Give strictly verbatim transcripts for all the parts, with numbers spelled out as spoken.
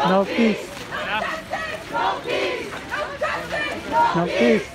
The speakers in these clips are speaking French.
No peace. No peace. No peace.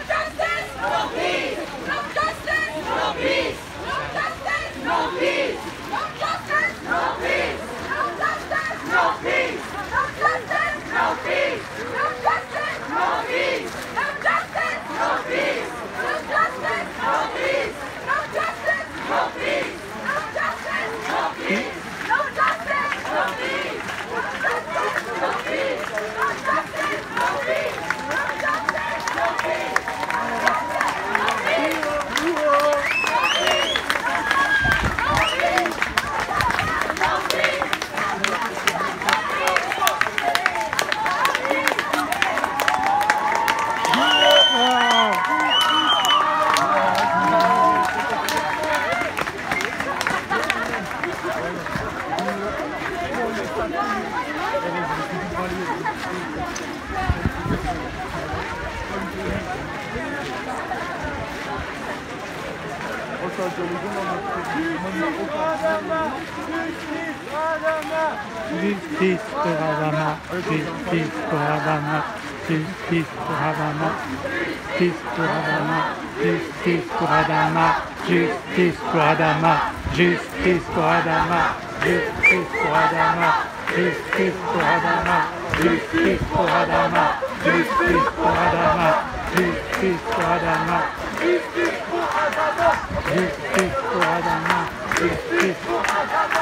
Justice pour Adama, justice pour Adama, justice pour Adama, justice pour Adama, justice pour Adama, justice pour Adama, justice pour Adama, justice pour Adama, justice pour Adama, justice pour Adama, justice pour Adama, justice pour Adama, justice pour Adama, justice pour Adama, justice pour Adama.